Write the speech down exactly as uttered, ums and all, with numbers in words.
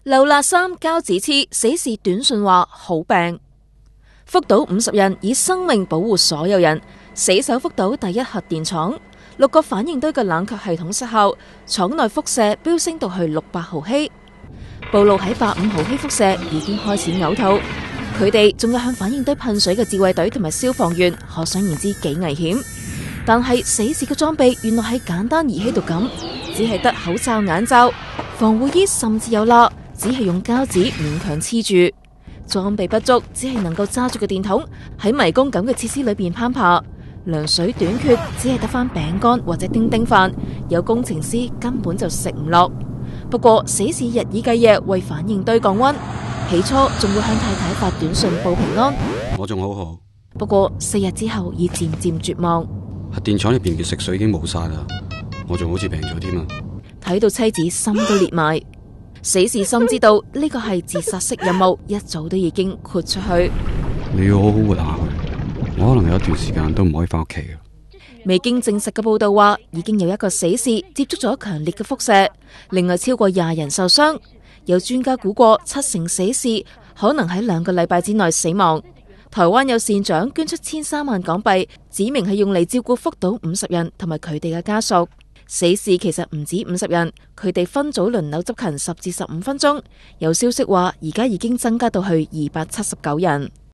劉辣三膠紙黐，死士短信話好病。福島五十人以生命保護所有人，死守福島第一核電廠，六個反應堆嘅冷卻系統失效，廠內輻射飆升到去六百毫希，暴露喺八五毫希輻射已經開始嘔吐。佢哋仲有向反應堆噴水嘅自衛隊同埋消防員，可想而知幾危險。但係死士嘅裝備原來喺簡單儀器度咁，只係得口罩、眼罩、防護衣，甚至有蠟，只係用膠紙勉強黐住，裝備不足，只係能夠揸住個電筒喺迷宮咁嘅設施裏邊攀爬。糧水短缺，只係得返餅乾或者叮叮飯，有工程師根本就食唔落。不過死士日以繼夜為反應堆降溫，起初仲會向太太發短信報平安。 我仲好好， 不過四日之後已漸漸絕望。 核電廠入邊嘅食水已經冇晒啦，我仲好似病咗添啊！ 睇到妻子心都裂埋，死士深知道呢個係自殺式任務，一早都已經豁出去。 你要好好活下去，我可能有一段時間都唔可以翻屋企。 未經證實嘅報道話，已經有一個死士接觸咗強烈嘅輻射，另外超過廿人受傷。有專家估過，七成死士可能喺兩個禮拜之內死亡。台灣有善長捐出千三萬港幣，指明係用嚟照顧福島五十人同埋佢哋嘅家屬。死士其實唔止五十人，佢哋分組輪流執勤十至十五分鐘。有消息話，而家已經增加到去二百七十九人。